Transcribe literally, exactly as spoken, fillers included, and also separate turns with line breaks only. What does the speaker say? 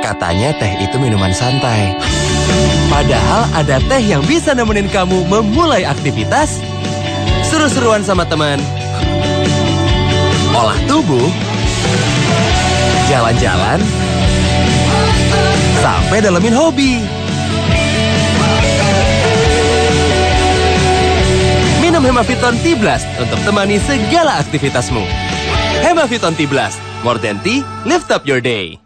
Katanya teh itu minuman santai. Padahal ada teh yang bisa nemenin kamu memulai aktivitas, seru-seruan sama teman, olah tubuh, jalan-jalan, sampai dalemin hobi. Minum Hemaviton Tea Blast untuk temani segala aktivitasmu. Hemaviton Tea Blast, more than tea, lift up your day.